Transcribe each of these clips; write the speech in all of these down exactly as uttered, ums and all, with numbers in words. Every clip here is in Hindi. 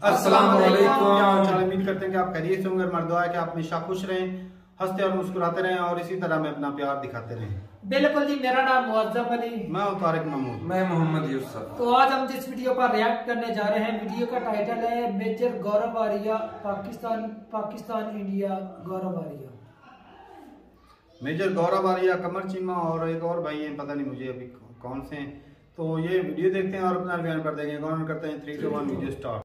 अस्सलाम वालेकुम। क्या हाल चाल? उम्मीद करते हैं कि आप खैरियत से होंगे। हमारी दुआ है कि आप हमेशा खुश रहें, हंसते और मुस्कुराते रहें और इसी तरह में अपना प्यार दिखाते रहें। बिल्कुल जी। मेरा नाम मुअज्जम अली, मैं हूं तारिक महमूद। मैं मोहम्मद यूसुफ। तो आज हम जिस वीडियो पर रिएक्ट करने जा रहे हैं, वीडियो का टाइटल है major Gaurav Arya, Pakistan Pakistan India Gaurav Arya. Major Gaurav Arya, Qamar Cheema और एक और भाई हैं, पता नहीं मुझे अभी कौन से हैं। तो ये वीडियो देखते हैं और अपना बयान कर देंगे। कौन करते हैं? Three two one, video start.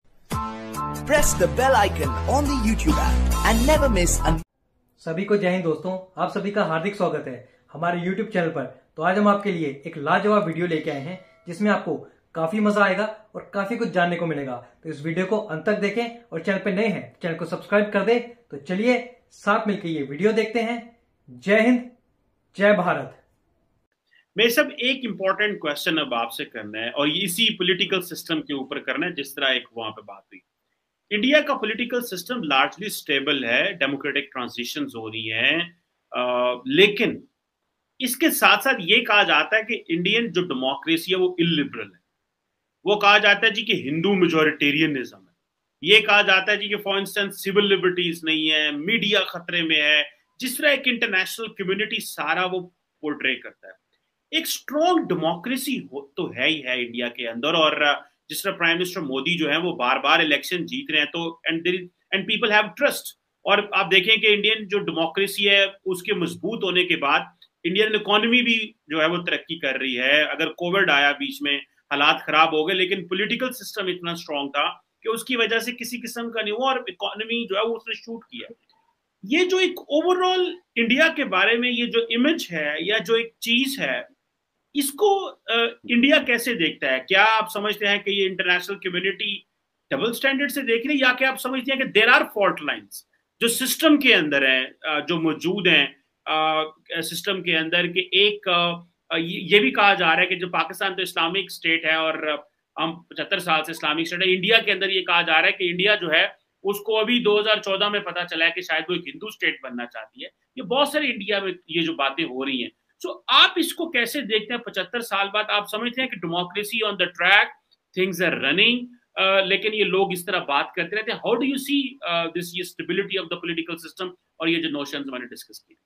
Press the bell icon on the YouTube app and never miss an सभी को जय हिंद दोस्तों, आप सभी का हार्दिक स्वागत है हमारे YouTube चैनल पर। तो आज हम आपके लिए एक लाजवाब वीडियो लेके आए हैं जिसमें आपको काफी मजा आएगा और काफी कुछ जानने को मिलेगा। तो इस वीडियो को अंत तक देखें और चैनल पे नए हैं चैनल को सब्सक्राइब कर दे। तो चलिए साथ मिलकर ये वीडियो देखते हैं। जय हिंद, जय भारत। मेरे सब एक इंपॉर्टेंट क्वेश्चन अब आपसे करना है और इसी पॉलिटिकल सिस्टम के ऊपर करना है, जिस तरह एक वहां पे बात हुई। इंडिया का पॉलिटिकल सिस्टम लार्जली स्टेबल है, डेमोक्रेटिक ट्रांजिशंस हो रही हैं, आ, लेकिन इसके साथ साथ ये कहा जाता है कि इंडियन जो डेमोक्रेसी है वो इलिबरल है। वो कहा जाता है जी कि हिंदू मेजोरिटेरियनिज्म है। ये कहा जाता है जी कि फॉर इंस्टेंस सिविल लिबर्टीज नहीं है, मीडिया खतरे में है। जिस तरह एक इंटरनेशनल कम्युनिटी सारा वो पोर्ट्रे करता है। एक स्ट्रॉन्ग डेमोक्रेसी तो है ही है इंडिया के अंदर, और जिस तरह प्राइम मिनिस्टर मोदी जो है वो बार बार इलेक्शन जीत रहे हैं, तो and and people have trust. और आप देखें कि इंडियन जो डेमोक्रेसी है उसके मजबूत होने के बाद इंडियन इकोनॉमी भी जो है वो तरक्की कर रही है। अगर कोविड आया बीच में, हालात खराब हो गए, लेकिन पॉलिटिकल सिस्टम इतना स्ट्रांग था कि उसकी वजह से किसी किस्म का नहीं हुआ और इकोनॉमी जो है वो उसने शूट किया। ये जो एक ओवरऑल इंडिया के बारे में ये जो इमेज है या जो एक चीज है, इसको इंडिया कैसे देखता है? क्या आप समझते हैं कि ये इंटरनेशनल कम्युनिटी डबल स्टैंडर्ड से देख रही है, या क्या आप समझते हैं कि देयर आर फॉल्ट लाइंस जो सिस्टम के अंदर हैं, जो मौजूद हैं सिस्टम के अंदर? कि एक आ, ये भी कहा जा रहा है कि जो पाकिस्तान तो इस्लामिक स्टेट है और हम पचहत्तर साल से इस्लामिक स्टेट है। इंडिया के अंदर ये कहा जा रहा है कि इंडिया जो है उसको अभी दो हज़ार चौदह में पता चला है कि शायद वो एक हिंदू स्टेट बनना चाहती है। ये बहुत सारी इंडिया में ये जो बातें हो रही हैं, सो so, आप इसको कैसे देखते हैं? पचहत्तर साल बाद आप समझते हैं कि democracy on the track, things are running, लेकिन ये लोग इस तरह बात करते रहते हैं। How do you see this ये stability of the political system और ये जो नोशंस मैंने डिस्कस किए?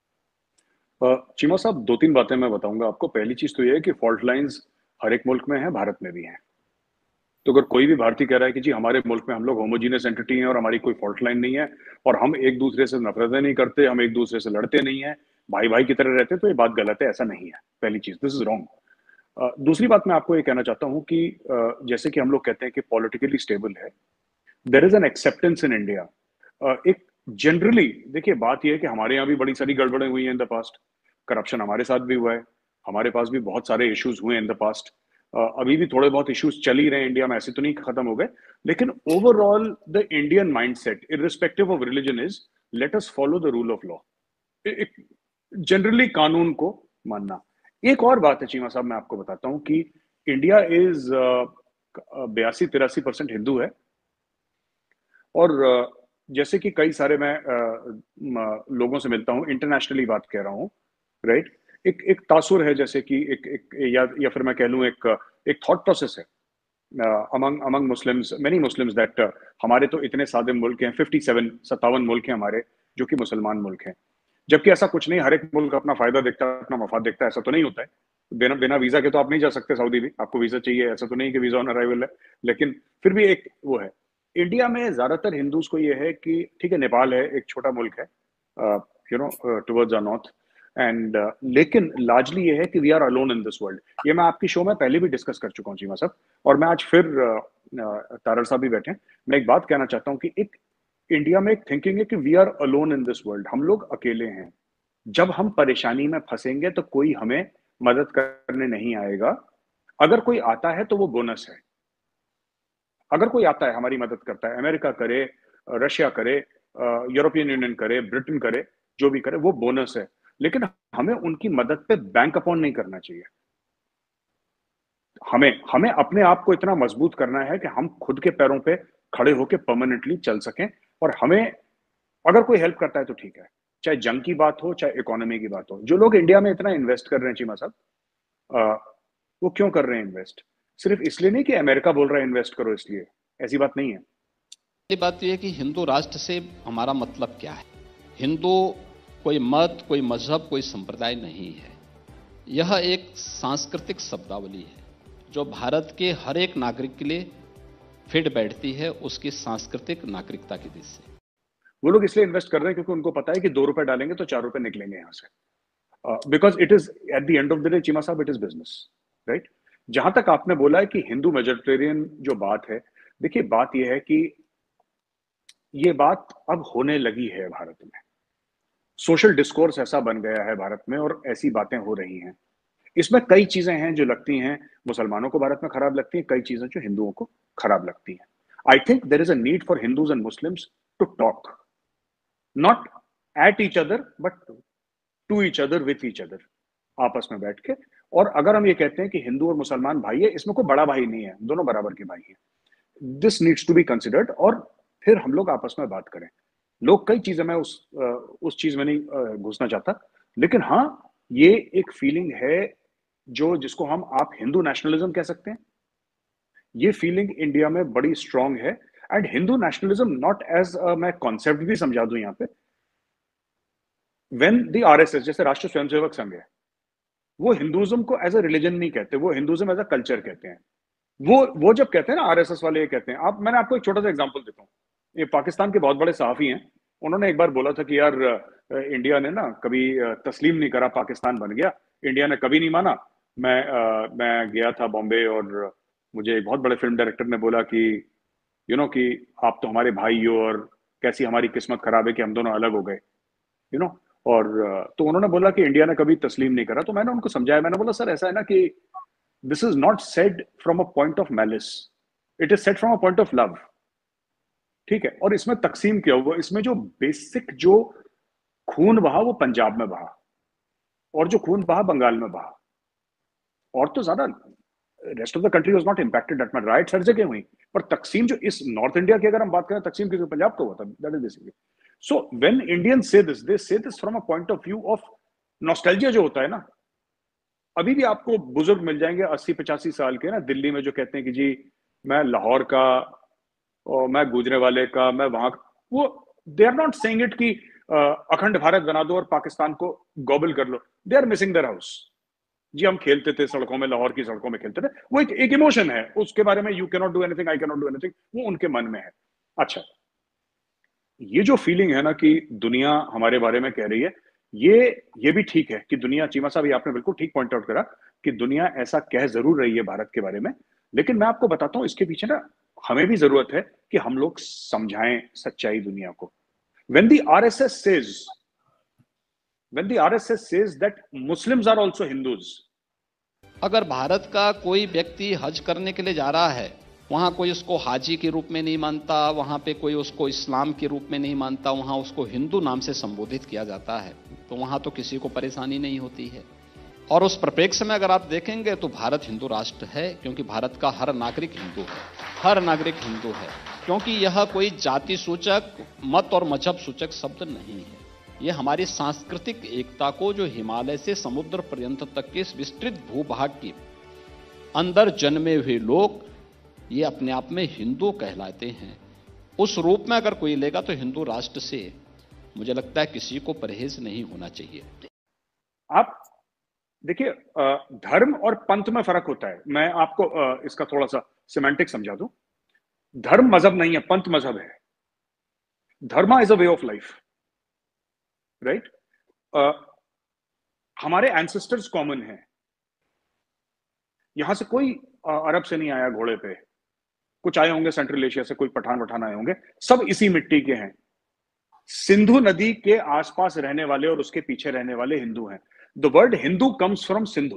चीमा साहब, दो तीन बातें मैं बताऊंगा आपको। पहली चीज तो ये है कि फॉल्ट लाइंस हर एक मुल्क में है, भारत में भी हैं। तो अगर कोई भी भारतीय कह रहा है कि जी हमारे मुल्क में हम लोग होमोजीनियस एंटिटी हैं और हमारी कोई फॉल्ट लाइन नहीं है और हम एक दूसरे से नफरतें नहीं करते, हम एक दूसरे से लड़ते नहीं है, भाई भाई की तरह रहते, तो ये बात गलत है। ऐसा नहीं है, पहली चीज, दिस इज रॉन्ग। दूसरी बात मैं आपको ये कहना चाहता हूं कि uh, जैसे कि हम लोग कहते हैं कि पॉलिटिकली स्टेबल है, there is an acceptance in India. एक जनरली देखिए बात यह है कि हमारे यहाँ भी बड़ी सारी गड़बड़ें हुई हैं इन द पास्ट। करप्शन हमारे साथ भी हुआ है, हमारे पास भी बहुत सारे इश्यूज हुए इन द पास्ट। अभी भी थोड़े बहुत इश्यूज चल ही रहे हैं इंडिया में, ऐसे तो नहीं खत्म हो गए। लेकिन overall the Indian mindset irrespective of religion is let us follow the rule of law. Generally कानून को मानना। एक और बात है चीमा साहब, मैं आपको बताता हूं कि इंडिया इज बयासी तिरासी परसेंट हिंदू है, और uh, जैसे कि कई सारे मैं uh, लोगों से मिलता हूं, इंटरनेशनली बात कह रहा हूं, राइट? एक एक तासुर है, जैसे कि एक एक या या फिर मैं कह लूं एक एक थॉट प्रोसेस है among among Muslims, many Muslims, that हमारे तो इतने सादे मुल्क हैं, फिफ्टी सेवन सत्तावन मुल्क हैं हमारे जो कि मुसलमान मुल्क हैं। जबकि ऐसा कुछ नहीं, हर एक मुल्क अपना फायदा देखता है, अपना मफाद देखता है। ऐसा तो नहीं होता है। बिना बिना वीजा के तो आप नहीं जा सकते सऊदी भी, आपको वीजा चाहिए। ऐसा तो नहीं कि वीजा ऑन अराइवल है, लेकिन फिर भी एक वो है। इंडिया में ज्यादातर हिंदूज को ये है कि ठीक है, नेपाल है, एक छोटा मुल्क है, you know, towards our north, and uh, लेकिन लार्जली ये है कि we are alone in this world. ये मैं आपकी शो में पहले भी डिस्कस कर चुका हूँ चीमा साहब, और मैं आज फिर uh, uh, तारड़ साहब भी बैठे हैं। मैं एक बात कहना चाहता हूँ कि एक इंडिया में एक थिंकिंग है कि we are alone in this world, हम लोग अकेले हैं। जब हम परेशानी में फंसेंगे तो कोई हमें मदद करने नहीं आएगा। अगर कोई आता है तो वो बोनस है। अगर कोई आता है, हमारी मदद करता है, अमेरिका करे, रशिया करे, यूरोपियन यूनियन करे, ब्रिटेन करे, जो भी करे, वो बोनस है। लेकिन हमें उनकी मदद पे बैंक अपॉन नहीं करना चाहिए। हमें हमें अपने आप को इतना मजबूत करना है कि हम खुद के पैरों पे खड़े होकर परमानेंटली चल सकें। और हमें अगर कोई हेल्प करता है तो ठीक है, चाहे जंग की बात हो, चाहे इकोनॉमी की बात हो। जो लोग इंडिया में इतना इन्वेस्ट कर रहे हैं चीमा साहब, वो क्यों कर रहे हैं इन्वेस्ट? सिर्फ इसलिए नहीं कि अमेरिका बोल रहा है इन्वेस्ट करो इसलिए, ऐसी बात नहीं है। पहली बात तो यह कि हिंदू राष्ट्र से हमारा मतलब क्या है। हिंदू कोई मत, कोई मजहब, कोई संप्रदाय नहीं है। यह एक सांस्कृतिक शब्दावली है जो भारत के हर एक नागरिक के लिए फिट बैठती है उसकी सांस्कृतिक नागरिकता की दिशा से। वो लोग इसलिए इन्वेस्ट कर रहे हैं क्योंकि उनको पता है कि दो रुपए डालेंगे तो चार रुपए निकलेंगे यहां से, because it is at the end of the day Cheema sahab it is business, right. जहां तक आपने बोला है कि हिंदू मेजोरिटेरियन जो बात है, देखिए बात यह है कि ये बात अब होने लगी है भारत में। सोशल डिस्कोर्स ऐसा बन गया है भारत में और ऐसी बातें हो रही हैं। इसमें कई चीजें हैं जो लगती हैं मुसलमानों को भारत में खराब लगती हैं, कई चीजें जो हिंदुओं को खराब लगती हैं। I think there is a need for Hindus and Muslims to talk, not at each other but to each other, with each other, आपस में बैठ के। और अगर हम ये कहते हैं कि हिंदू और मुसलमान भाई है, इसमें कोई बड़ा भाई नहीं है, दोनों बराबर के भाई हैं। This needs to be considered और फिर हम लोग आपस में बात करें। लोग कई चीजें, मैं उस उस चीज में नहीं घुसना चाहता, लेकिन हाँ ये एक फीलिंग है जो जिसको हम आप हिंदू नेशनलिज्म कह सकते हैं। ये फीलिंग इंडिया में बड़ी स्ट्रांग है। And Hindu nationalism not as मैं कॉन्सेप्ट भी समझा दूं यहाँ पे, व्हेन द आरएसएस जैसे राष्ट्रीय स्वयंसेवक संघ है, वो हिंदुइज्म को एज अ रिलीजन नहीं कहते, वो हिंदुइज्म एज अ कल्चर कहते हैं। वो वो जब कहते हैं ना आरएसएस वाले ये कहते हैं, आप मैंने आपको एक छोटा सा एग्जांपल देता हूँ। ये पाकिस्तान के बहुत बड़े सहाफी हैं, उन्होंने एक बार बोला था कि यार इंडिया ने ना कभी तस्लीम नहीं करा, पाकिस्तान बन गया, इंडिया ने कभी नहीं माना। मैं आ, मैं गया था बॉम्बे और मुझे एक बहुत बड़े फिल्म डायरेक्टर ने बोला कि यू नो कि आप तो हमारे भाई हो और कैसी हमारी किस्मत खराब है कि हम दोनों अलग हो गए, यू नो। और तो उन्होंने बोला कि इंडिया ने कभी तस्लीम नहीं करा। तो मैंने उनको समझाया, मैंने बोला सर ऐसा है ना कि this is not said from a point of malice, it is said from a point of love, ठीक है। और इसमें तकसीम क्या हुआ, इसमें जो बेसिक जो खून बहा वो पंजाब में बहा और जो खून बहा बंगाल में बहा, और तो ज्यादा rest of the country was not impacted that much. Riots हर जगह हुई, पर तकसीम जो इस नॉर्थ इंडिया की अगर हम बात करें, तकसीम किसी पंजाब का हुआ था, that is basically. So when Indians say this, they say this from a point of view of nostalgia जो होता है ना। अभी भी आपको बुजुर्ग मिल जाएंगे अस्सी पचासी साल के ना दिल्ली में जो कहते हैं कि जी मैं लाहौर का और मैं गुजरेवाले का, मैं वहां, वो they are not saying it कि अखंड भारत बना दो और पाकिस्तान को गॉबल कर लो। They are missing their house. जी हम खेलते थे सड़कों में, लाहौर की सड़कों में खेलते थे, वो एक, एक इमोशन है, उसके बारे में you can not do anything, I can not do anything, वो उनके मन में है। अच्छा, ये जो फीलिंग है ना कि दुनिया हमारे बारे में कह रही है, ये ये भी ठीक है कि दुनिया, चीमा साहब ये आपने बिल्कुल ठीक पॉइंट आउट करा कि दुनिया ऐसा कह जरूर रही है भारत के बारे में, लेकिन मैं आपको बताता हूं इसके पीछे ना हमें भी जरूरत है कि हम लोग समझाएं सच्चाई दुनिया को। When the R S S says, when the R S S says that Muslims are also Hindus, अगर भारत का कोई व्यक्ति हज करने के लिए जा रहा है, वहाँ कोई उसको हाजी के रूप में नहीं मानता, वहाँ पे कोई उसको इस्लाम के रूप में नहीं मानता, वहाँ उसको हिंदू नाम से संबोधित किया जाता है, तो वहाँ तो किसी को परेशानी नहीं होती है। और उस परिप्रेक्ष्य में अगर आप देखेंगे तो भारत हिंदू राष्ट्र है, क्योंकि भारत का हर नागरिक हिंदू है, हर नागरिक हिंदू है, क्योंकि यह कोई जाति सूचक, मत और मजहब सूचक शब्द नहीं है। यह हमारी सांस्कृतिक एकता को, जो हिमालय से समुद्र पर्यंत तक के इस विस्तृत भूभाग के अंदर जन्मे हुए लोग, ये अपने आप में हिंदू कहलाते हैं। उस रूप में अगर कोई लेगा तो हिंदू राष्ट्र से मुझे लगता है किसी को परहेज नहीं होना चाहिए। आप देखिए, धर्म और पंथ में फर्क होता है। मैं आपको इसका थोड़ा सा सिमेंटिक समझा दूं। धर्म मजहब नहीं है, पंथ मजहब है। Dharma is a way of life, right. हमारे एंसेस्टर्स कॉमन हैं। यहां से कोई अरब से नहीं आया घोड़े पे, कुछ आए होंगे सेंट्रल एशिया से, कोई पठान वठान आए होंगे, सब इसी मिट्टी के हैं। सिंधु नदी के आसपास रहने वाले और उसके पीछे रहने वाले हिंदू हैं। The word Hindu comes from Sindhu.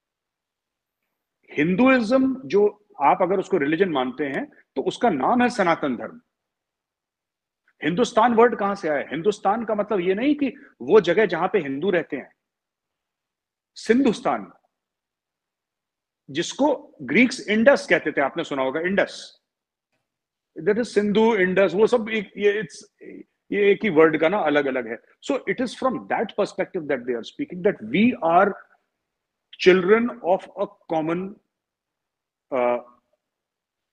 Hinduism जो आप अगर उसको रिलीजन मानते हैं तो उसका नाम है सनातन धर्म। हिंदुस्तान वर्ड कहां से आया? हिंदुस्तान का मतलब ये नहीं कि वो जगह जहां पे हिंदू रहते हैं। सिंधुस्तान, जिसको ग्रीक्स इंडस कहते थे, आपने सुना होगा Indus, that is Sindhu, Indus, वो सब एक, ये इट्स ये एक ही वर्ड का ना अलग अलग है। So it is from that perspective that they are speaking, that we are children of a common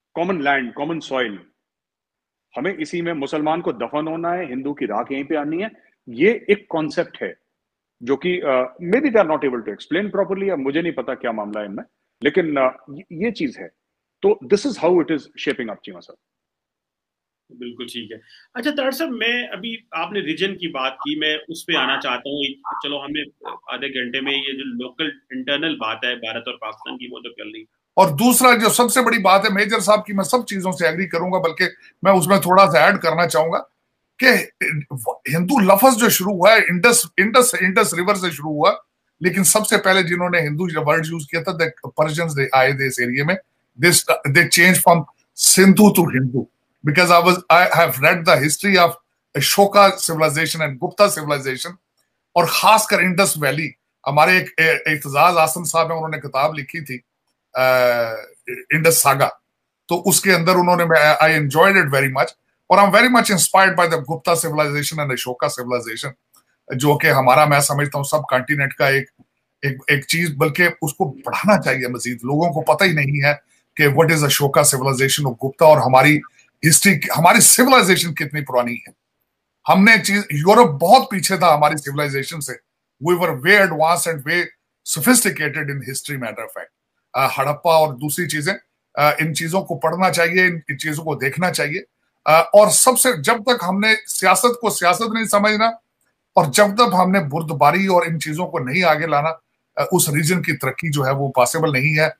common land, common soil, हमें इसी में मुसलमान को दफन होना है, हिंदू की राख यहीं पे आनी है। ये एक कॉन्सेप्ट है जो कि maybe they are not able to explain properly, या मुझे नहीं पता क्या मामला है इनमें, लेकिन uh, ये चीज है। तो this is how it is shaping up Cheema sahab. बिल्कुल ठीक है। अच्छा तार साहब, मैं अभी आपने रीजन की बात की, मैं उस पर आना चाहता हूँ। चलो हमें आधे घंटे में ये जो लोकल इंटरनल बात है भारत और पाकिस्तान की वो तो कर ली। और दूसरा जो सबसे बड़ी बात है मेजर साहब की, मैं सब चीजों से एग्री करूंगा, बल्कि मैं उसमें थोड़ा सा ऐड करना चाहूंगा कि हिंदू लफ्ज जो शुरू हुआ है इंडस इंडस इंडस रिवर से शुरू हुआ, लेकिन सबसे पहले जिन्होंने हिंदू वर्ड यूज किया था पर्शियंस आए थे इस एरिया में। This they change from Sindhu to Hindu because I was I have read the history of Ashoka civilization and Gupta civilization, और खासकर इंडस वैली। हमारे एक इत्जाज आसम साहब हैं, उन्होंने किताब लिखी थी इंडस सागा, तो उसके अंदर उन्होंने I enjoyed it very much, और I am very much inspired by the Gupta civilization and Ashoka civilization, जो कि हमारा, मैं समझता हूँ सब कॉन्टिनेंट का एक एक एक चीज, बल्कि उसको पढ़ाना चाहिए मजीद। लोगों को पता ही नहीं है कि व्हाट इज अशोका सिविलाइजेशन और गुप्ता, और हमारी हिस्ट्री, हमारी सिविलाइजेशन कितनी पुरानी है। हमने एक चीज, यूरोप बहुत पीछे था हमारी सिविलाइजेशन से, we were way advanced and way sophisticated in history, matter of fact. Harappa और दूसरी चीजें, uh, इन चीजों को पढ़ना चाहिए, इन, इन चीजों को देखना चाहिए। uh, और सबसे, जब तक हमने सियासत को सियासत नहीं समझना, और जब तक हमने बुर्दबारी और इन चीजों को नहीं आगे लाना, uh, उस रीजन की तरक्की जो है वो पॉसिबल नहीं है।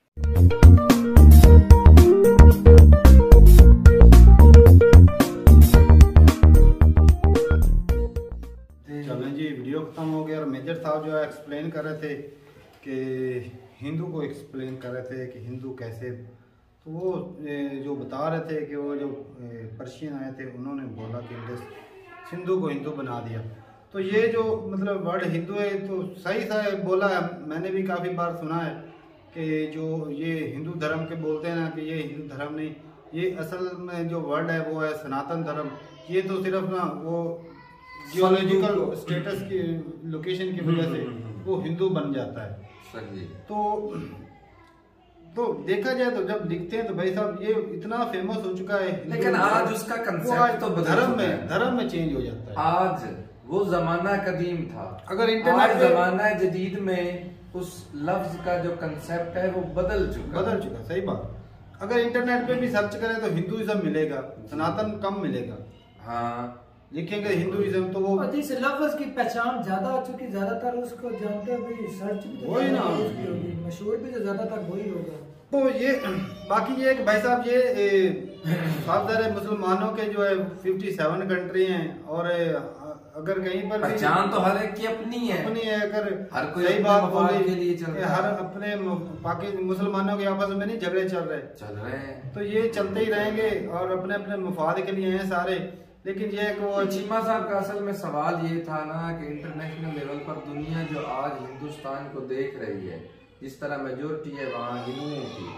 वीडियो खत्म हो गया, और मेजर साहब जो है एक्सप्लेन कर रहे थे कि हिंदू को एक्सप्लेन कर रहे थे कि हिंदू कैसे, तो वो जो बता रहे थे कि वो जो पर्शियन आए थे उन्होंने बोला कि इंडस सिंधु को हिंदू बना दिया। तो ये जो मतलब वर्ड हिंदू है तो सही सा बोला है, मैंने भी काफ़ी बार सुना है कि जो ये हिंदू धर्म के बोलते हैं ना कि ये हिंदू धर्म नहीं, ये असल में जो वर्ड है वो है सनातन धर्म। ये तो सिर्फ ना वो जियोलॉजिकल स्टेटस की लोकेशन की वजह से वो हिंदू बन जाता है। तो तो देखा जाए तो जब लिखते हैं तो भाई साहब ये इतना फेमस हो चुका है, लेकिन आज उसका कंसेप्ट तो धर्म में धर्म में चेंज हो जाता है। आज वो जमाना कदीम था, अगर इंटरनेट जमाना जदीद में उस लफ्ज का जो कंसेप्ट है वो बदल चुका बदल चुका सही बात। अगर इंटरनेट पे भी सर्च करें तो हिंदुइज्म मिलेगा, सनातन कम मिलेगा। हाँ, लिखेंगे हिंदुइज्म तो वो जिस लफ्ज की पहचान ज्यादा हो चुकी, ज्यादातर उसको जानते हैं भाई, सर्च भी तो वही ना, मशहूर भी तो ज्यादातर वही होगा। तो ये बाकी ये कि भाई साहब ये साफ ज़ाहिर है मुसलमानों के जो है सत्तावन कंट्री हैं, और अगर कहीं पर पहचान तो हर एक की अपनी है अपनी है, अगर हर कोई सही बात बोले के लिए चल रहा हर अपने बाकी मुसलमानों के आपस में नहीं झगड़े चल रहे चल रहे हैं, तो ये चलते ही रहेंगे और अपने अपने मुफाद के लिए हैं सारे। लेकिन ये कि वो चीमा साहब का असल में सवाल ये था ना कि इंटरनेशनल लेवल पर दुनिया जो आज हिंदुस्तान को देख रही है, जिस तरह मेजोरिटी है वहाँ हिंदुओं की,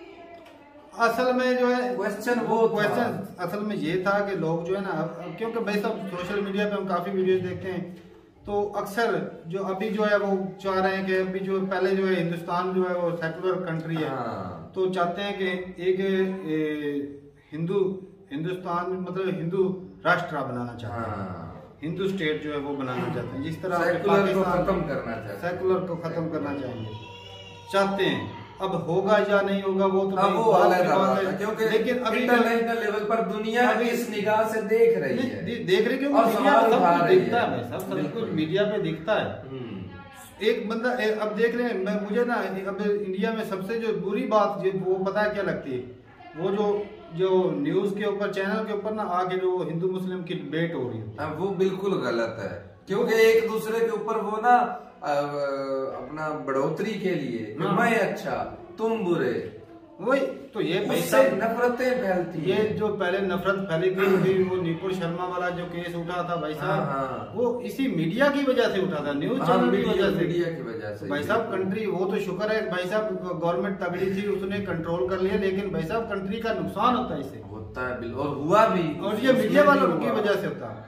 असल में जो है क्वेश्चन वो क्वेश्चन असल में ये था कि लोग जो है ना, क्योंकि भाई साहब सोशल मीडिया पे हम काफी वीडियोस देखते हैं, तो अक्सर जो अभी जो है वो चाह रहे हैं कि अभी जो पहले जो है हिंदुस्तान जो है वो सेकुलर कंट्री है, तो चाहते हैं कि एक हिंदू हिंदुस्तान मतलब हिंदू राष्ट्र बनाना चाहते हैं, हिंदू स्टेट जो है वो बनाना चाहते हैं, जिस तरह सेकुलर को खत्म करना चाहते हैं, सेकुलर को खत्म करना चाहेंगे चाहते हैं। अब होगा या नहीं होगा वो तो अब वो अलग बात है, क्योंकि लेकिन अभी इंटरनेशनल लेवल पर दुनिया अभी इस निगाह से देख रही है, देख रही क्योंकि मीडिया पे सब कुछ दिखता है, सब सब कुछ मीडिया पे दिखता है। एक बंदा अब देख रहे हैं, मैं मुझे ना अब इंडिया में सबसे जो बुरी बात वो पता है क्या लगती है, वो जो जो न्यूज के ऊपर चैनल के ऊपर ना आगे जो हिंदू मुस्लिम की डिबेट हो रही है, वो बिल्कुल गलत है, क्योंकि एक दूसरे के ऊपर वो ना अपना बढ़ोतरी के लिए मैं अच्छा तुम बुरे, वही तो ये नफरतें फैलती ये है। जो पहले नफरत फैली थी वो नुपुर शर्मा वाला जो केस उठा था भाई साहब, हाँ, हाँ। वो इसी मीडिया की वजह से उठा था, न्यूज चैनल की वजह से, मीडिया की वजह से भाई साहब कंट्री वो तो शुक्र है भाई साहब गवर्नमेंट तगड़ी थी उसने कंट्रोल कर लिया, लेकिन भाई साहब कंट्री का नुकसान होता है इससे, होता है और हुआ भी, और ये मीडिया वालों की वजह से होता है।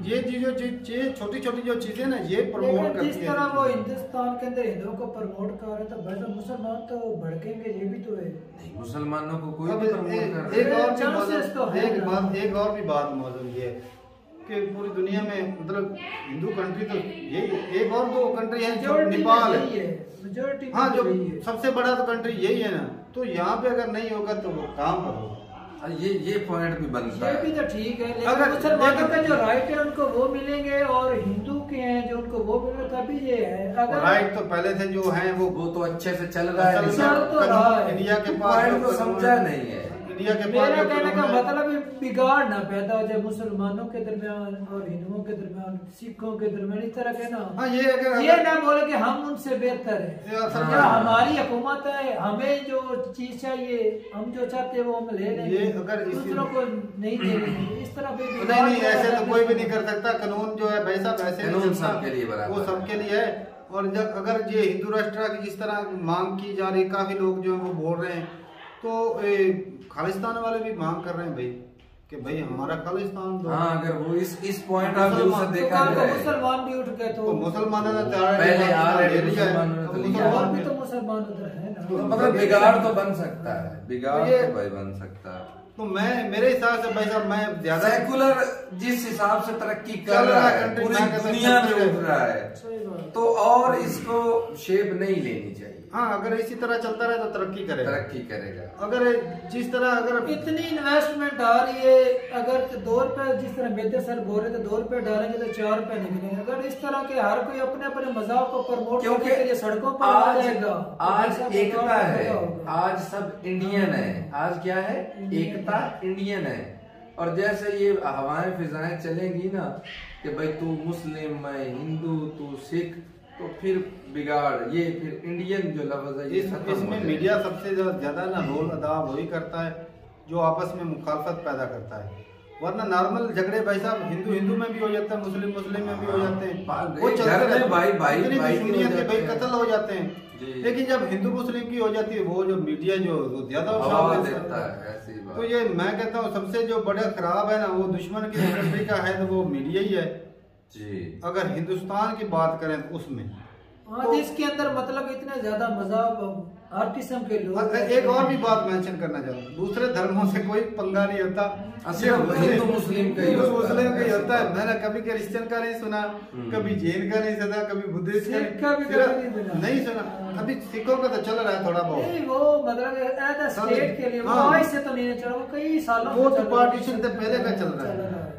ये चीजों चीजें छोटी छोटी जो चीजें ना ये प्रमोट करती है। जिस तरह वो हिंदुस्तान के अंदर हिंदुओं को प्रमोट कर रहे तो भाई मुसलमान तो भड़केंगे, ये भी तो है। नहीं, मुसलमानों को कोई अब भी प्रमोट कर रहा है। एक और भी chances तो बात है एक ना। बात एक और भी बात मौजूद ये है कि पूरी दुनिया में मतलब हिंदू कंट्री तो यही, एक और दो कंट्री है जो Majority नेपाल में है। यही है, majority हाँ, में जो यही है। सबसे बड़ा तो कंट्री यही है ना, तो यहाँ पे अगर नहीं होगा तो वो काम पर होगा। हाँ, ये ये पॉइंट भी बनता ये है। भी तो ठीक है, लेकिन अगर- मुसलमानों लेकिन- के जो राइट है उनको वो मिलेंगे और हिंदू के हैं जो उनको वो मिलेंगे, तभी ये है। अगर राइट तो पहले से जो है वो वो तो अच्छे से चल रहा है, असल लेकिन में चल तो रहा है। इंडिया के पास पॉइंट को जो समझा नहीं है। इंडिया के पास मेरा जो कहने का कानून है- मतलब है बिगाड़ ना पैदा हो जाए मुसलमानों के दरमियान और हिंदुओं के दरमियान, सिखों के दरमियान, इस तरह के ना हाँ, ये अगर ये ना बोले कि हम उनसे बेहतर ये है। असल में- या हमारी हुकूमत है, हमें जो चीज चाहिए, हम जो चाहते हैं वो हम ले लेंगे, ये अगर इसी- दूसरों को नहीं देंगे। इस तरह भी नहीं नहीं ऐसे तो कोई भी नहीं कर सकता। कानून जो है भाई साहब ऐसे कानून नहीं चलता। सबके लिए बराबर वो है। सबके लिए है। और जब अगर ये हिंदू राष्ट्र की जिस तरह मांग की जा रही है, काफी लोग जो है वो बोल रहे हैं, तो ए, खालिस्तान वाले भी मांग कर रहे हैं भाई कि भाई हमारा खालिस्तान दो। हाँ, अगर वो इस इस पॉइंट ऑफ व्यू से देखा तो जाए, मुसलमान भी उठ गए तो तो मुसलमानों ने तैयार पहले आ रहे ले लिया है। मुसलमानों ने तो तो लिया। और मुसलमान भी भी तो मुसलमान उधर है ना। तो मतलब बिगाड़ तो बन सकता है, बिगाड़ ये- तो भाई बन सकता है। तो मैं मेरे हिसाब से भाई साहब मैं ज्यादा सेकुलर जिस हिसाब से तरक्की कर चल रहा रहा है, है, पूरी कंट्री में दुनिया में कंट्री उठ रहा है, सही बात। तो और इसको शेप नहीं लेनी चाहिए। हाँ, अगर इसी तरह चलता रहे तो तरक्की करेगा। तरक्की करेगा। अगर जिस तरह अगर इतनी इन्वेस्टमेंट आ रही है, अगर दो रुपए जिस तरह मेदे सर बोल रहे थे दो रुपए डालेंगे तो चार रुपए निकलेंगे। अगर इस तरह के हर कोई अपने अपने मजाक को प्रमोट क्योंकि करने के लिए सड़कों पर आ आज जाएगा तो आज ऐसा एकता बदलाव है, पैदा होगा। आज सब इंडियन है। आज क्या है? एकता इंडियन है। और जैसे ये हवाएं फिजाएं चलेंगी ना कि भाई तू मुस्लिम, मैं हिंदू, तू सिख, तो फिर बिगाड़, ये फिर इंडियन जो लफ्ज है ये इस, खत्म हो इसमें जाएगा। मीडिया सबसे ज्यादा ना रोल अदा वही करता है जो आपस में मुखालफत पैदा करता है। वरना नॉर्मल झगड़े भाई साहब हिंदू हिंदू में भी हो जाते हैं, मुस्लिम मुस्लिम में भी हो जाते हैं, वो एक चलते घर में रहते हैं। भाई भाई इतनी भाई की हो दुश्मनियां कि जाती भाई है। कत्ल हो जाते हैं। जी। लेकिन जब हिंदू मुस्लिम की हो जाती है वो जो मीडिया जो वो ज्यादा हवा उत्साह देता देता है। है, ऐसी बात। तो ये मैं कहता हूँ सबसे जो बड़ा खराब है ना वो दुश्मन की कंट्री का है तो वो मीडिया ही है। जी। अगर हिंदुस्तान की बात करें तो उसमें हाँ, तो इसके अंदर मतलब इतने ज्यादा मजाक हर किस्म के लोग। और एक और भी बात मेंशन करना चाहूँगा, दूसरे धर्मों से कोई पंगा नहीं होता, सिर्फ हिंदू मुस्लिम का ही हिंदू होता है। मुस्लिम का ही होता है। मैंने कभी क्रिश्चियन का नहीं सुना, कभी जैन का नहीं सुना, कभी बुद्धिस्ट का सिख का भी नहीं कभी नहीं सुना। नहीं सुना। अभी सिखों का तो चल रहा है थोड़ा बहुत। नहीं, वो मतलब एज अ स्टेट के लिए वो हाँ। आज से तो नहीं चला, वो कई सालों वो से तो चल रहा है। पार्टीशन से पहले का चल रहा है।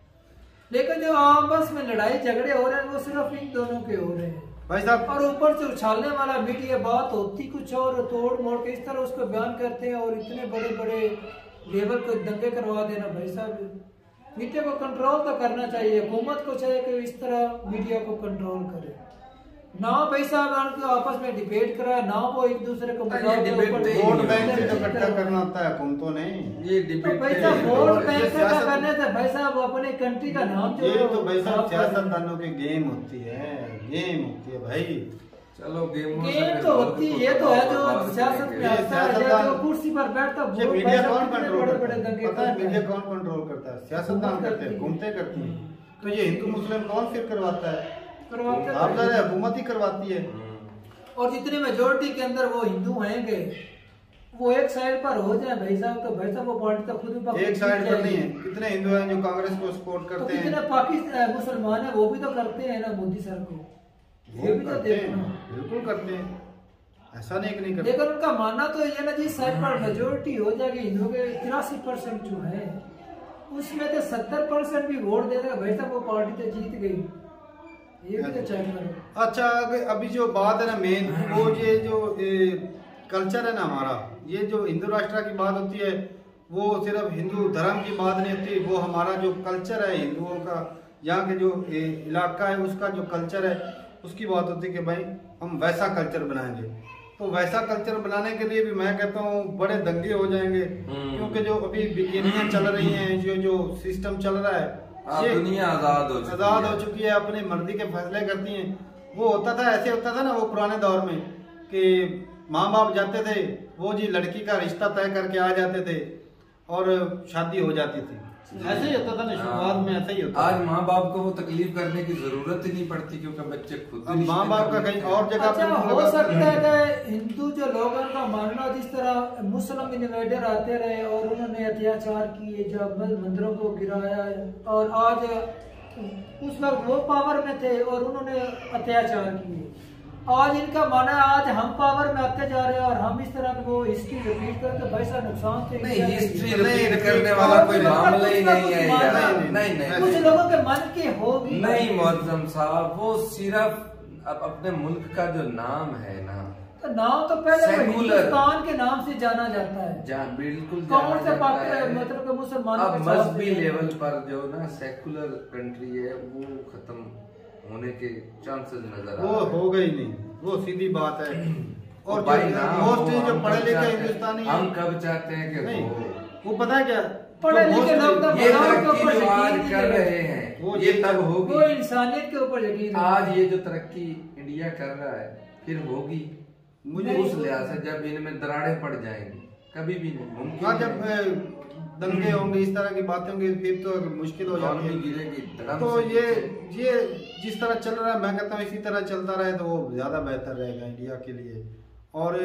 लेकिन जो आपस में लड़ाई झगड़े हो रहे हैं वो सिर्फ इन दोनों के हो रहे हैं भाई साहब। और ऊपर से उछालने वाला मीडिया बात होती कुछ और, तोड़ मोड़ के इस तरह उसको बयान करते हैं और इतने बड़े बड़े लेवल को दंगे करवा देना। भाई साहब मीडिया को कंट्रोल तो करना चाहिए, हुकूमत को चाहिए कि इस तरह मीडिया को कंट्रोल करे। ना भाई साहब उनको आपस में डिबेट कराए, ना वो एक दूसरे को ये मजाक के डिबेट ऊपर- नहीं वोट है। बैंक भी तो इकट्ठा करना होता है, हुकूमतों ने। ये तो डिबेट भाई साहब वोट ये बैंक का सियासत- करने से भाई साहब अपने कंट्री का नाम जो ये तो भाई साहब खराब कर रहे हैं। सियासतदानों की गेम होती है, गेम होती है भाई। चलो गेम गेम तो होती है, ये तो है जो सियासत में ये आता है, सियासतदान- जो कुर्सी पर बैठता ये वो मीडिया भाई साहब कौन कितने कंट्रोल बड़े करता बड़े है? दंगे पता है करता मीडिया है। कौन कंट्रोल करता है? सियासतदान हुकूमत करते हैं, करती है। घूमते करती हैं। तो ये हिंदू मुस्लिम कौन फिर करवाता है? करवाते आप हैं। कह रहे हैं हुकूमत ही करवाती है। और जितने मेजोरिटी के अंदर वो हिंदू हैंगे वो एक साइड पर हो जाए भाई साहब, तो भाई साहब वो पार्टी तो खुद भी एक साइड पर नहीं है। जाएगी। कितने हिंदू हैं जो कांग्रेस को सपोर्ट तो करते कितने हैं? पाकिस्तान मुसलमान है वो भी तो करते हैं ना मोदी सर को, ये वो भी तो करते देखना। हैं, बिल्कुल करते हैं, ऐसा नहीं कि नहीं करते। लेकिन उनका मानना तो ये ना जिस साइड पर मेजोरिटी हो जाएगी हिंदुओं के तिरासी परसेंट जो है उसमें तो सत्तर परसेंट भी वोट दे देगा भाई साहब वो पार्टी तो जीत गई, ये भी तो चाहिए। अच्छा अभी- अभी जो बात है ना मेन वो ये जो कल्चर है ना हमारा, ये जो हिंदू राष्ट्र की बात होती है वो सिर्फ हिंदू धर्म की बात नहीं होती, वो हमारा जो कल्चर है हिंदुओं का, यहाँ के जो ए, इलाका है उसका जो कल्चर है उसकी बात होती है कि भाई हम वैसा कल्चर बनाएंगे। तो वैसा कल्चर बनाने के लिए भी मैं कहता हूँ बड़े दंगे हो जाएंगे, क्योंकि जो अभी बिकिनियां चल रही हैं, जो जो सिस्टम चल रहा है अब दुनिया आजाद हो चुकी आजाद है। हो चुकी है, अपनी मर्जी के फैसले करती हैं। वो होता था, ऐसे होता था ना वो पुराने दौर में कि माँ बाप जाते थे, वो जी लड़की का रिश्ता तय करके आ जाते थे और शादी हो जाती थी। ऐसे ही होता था ना, शुरुआत में ऐसा ही होता। आज माँ बाप को वो तकलीफ करने की जरूरत ही नहीं पड़ती क्योंकि बच्चे खुद ही माँ बाप का कहीं और जगह अच्छा हो सकता है कि हिंदू जो लोगों का मानना, जिस तरह मुस्लिम इन्वेडर आते रहे और उन्होंने अत्याचार किए, जब मंदिरों को गिराया, और आज उस वक्त वो पावर में थे और उन्होंने अत्याचार किए, आज इनका माना है आज हम पावर में आते जा रहे हैं और हम इस तरह की वो हिस्ट्री रिपीट करके भाई साहब नुकसान से नहीं, हिस्ट्री रिपीट करने वाला कोई मामला ही नहीं है यार। नहीं नहीं कुछ लोगों के मन की होगी नहीं मुअज्जम साहब, वो सिर्फ अब अपने मुल्क का जो नाम है ना, तो नाम तो पहले हिंदुस्तान के नाम से जाना जाता है। जहाँ बिल्कुल कौन से मतलब के मुसलमान अब मजहबी लेवल पर जो ना सेकुलर कंट्री है वो खत्म होने के चांसेस नजर वो हो गई नहीं, वो सीधी बात है। और भाई मोस्टली जो पढ़े लिखे हिंदुस्तानी हम कब चाहते हैं कि नहीं, वो पता है क्या, पढ़े लिखे लोग तो ये तरक्की जो आज कर रहे हैं वो ये तब होगी, वो इंसानियत के ऊपर यकीन। आज ये जो तरक्की इंडिया कर रहा है फिर होगी मुझे उस लिहाज से जब इनमें दरारें पड़ जाएंगी, कभी भी नहीं मुमकिन। हाँ, जब दंगे होंगे, इस तरह की बातें होंगी, फिर तो मुश्किल हो जाती है, गिरेगी। तो ये ये जिस तरह चल रहा है, मैं कहता हूँ इसी तरह चलता रहे तो वो ज्यादा बेहतर रहेगा इंडिया के लिए। और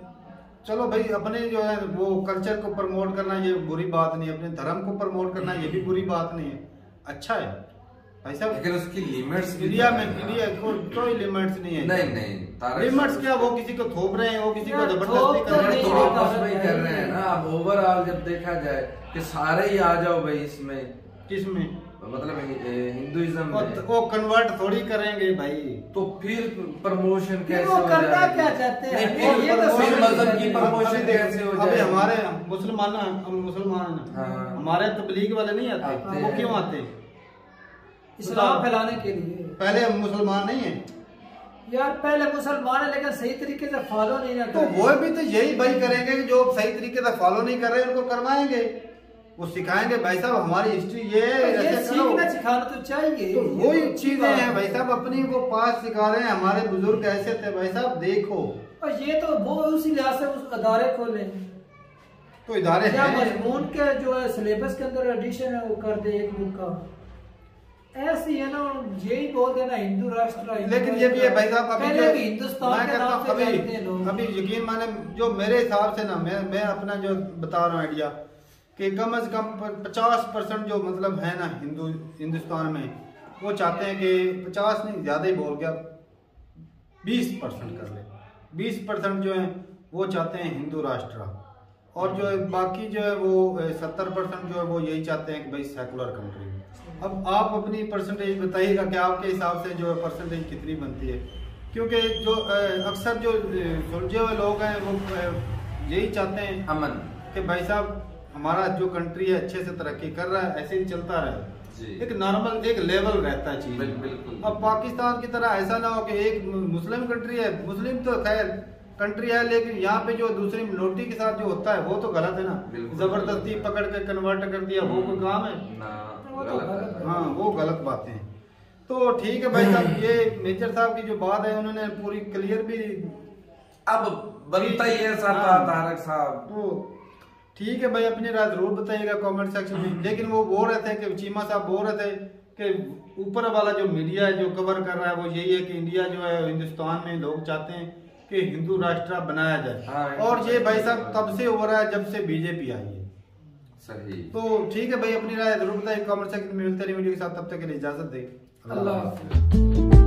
चलो भाई, अपने जो है वो कल्चर को प्रमोट करना ये बुरी बात नहीं है, अपने धर्म को प्रमोट करना ये भी बुरी बात नहीं है, अच्छा है भाई साहब, लेकिन उसकी लिमिट्स इंडिया में इंडिया को कोई लिमिट्स नहीं है। नहीं नहीं लिमिट्स क्या, वो किसी को थोप रहे हैं, वो किसी को जबरदस्ती कर रहे हैं, तो आपस में ही कर रहे हैं ना। अब ओवरऑल जब देखा जाए कि सारे ही आ जाओ भाई इसमें, किसमें मतलब हिंदुइज्म में, वो कन्वर्ट थोड़ी करेंगे भाई, तो फिर प्रमोशन कैसे वो हो करना जाएगी? क्या चाहते हैं? नहीं, ये तो फिर समझ मजहब की प्रमोशन कैसे हो अभी जाएगी? हमारे मुसलमान हम मुसलमान हाँ। हमारे तबलीग वाले नहीं आते, आते वो हैं। क्यों आते? इस्लाम फैलाने के लिए। पहले हम मुसलमान नहीं है यार, पहले मुसलमान है लेकिन सही तरीके से फॉलो नहीं ना तो वो भी तो यही भाई करेंगे, जो सही तरीके से फॉलो नहीं कर रहे उनको करवाएंगे, वो सिखाएंगे भाई साहब हमारी हिस्ट्री ये ये सीखना सिखाना तो चाहिए। तो वही चीजें हैं भाई साहब, अपनी वो पास सिखा रहे हैं, हमारे बुजुर्ग ऐसे थे भाई साहब, देखो। और ये तो वो उसी लिहाज से उस अदारे खोले, तो इदारे क्या हैं मजमून के जो है सिलेबस के अंदर एडिशन है वो कर दे एक बुक का, ऐसे है ना, यही बोल देना हिंदू राष्ट्र। लेकिन ये भी है भाई साहब, अभी पहले भी हिंदुस्तान के नाम से जानते हैं लोग। अभी यकीन माने जो मेरे हिसाब से ना, मैं मैं अपना जो बता रहा हूँ आइडिया कि कम से कम पचास परसेंट जो मतलब है ना हिंदू हिंदुस्तान में, वो चाहते हैं कि पचास नहीं ज्यादा ही बोल गया, बीस परसेंट कर ले, बीस परसेंट जो है वो चाहते हैं हिंदू राष्ट्र, और जो है बाकी जो है वो सत्तर परसेंट जो है वो यही चाहते हैं कि भाई सेकुलर कंट्री। अब आप अपनी परसेंटेज बताइएगा कि आपके हिसाब से जो है परसेंटेज कितनी बनती है, क्योंकि जो अक्सर जो सुलझे हुए लोग हैं वो यही चाहते हैं अमन कि भाई साहब हमारा जो कंट्री है अच्छे से तरक्की कर रहा है, ऐसे ही चलता रहे, एक नॉर्मल एक लेवल रहता है चीज। बिल्कुल। अब पाकिस्तान की तरह ऐसा ना हो कि एक मुस्लिम कंट्री है, मुस्लिम तो खैर कंट्री है, लेकिन यहाँ पे जो दूसरी मिनोरिटी के साथ जो होता है वो तो गलत है ना, जबरदस्ती पकड़ के कन्वर्ट कर दिया, वो कोई काम है ना, हाँ वो गलत बातें हैं। तो ठीक है भाई साहब, ये मेजर साहब की जो बात है उन्होंने पूरी क्लियर भी अब बनता ही है साहब, तारक साहब। तो ठीक है भाई, अपनी राय जरूर बताइएगा कमेंट सेक्शन में। लेकिन वो बोल रहे थे कि चीमा साहब बोल रहे थे कि ऊपर वाला जो मीडिया है जो कवर कर रहा है वो यही है कि इंडिया जो है हिंदुस्तान में लोग चाहते हैं कि हिंदू राष्ट्र बनाया जाए, हाँ, और ये भाई साहब तब से हो रहा है जब से बीजेपी आई है। सही। तो ठीक है भाई, अपनी राय जरूर बताइए कमेंट सेक्शन में। मिलते हैं वीडियो के साथ, तब तक के लिए इजाजत दें। अल्लाह।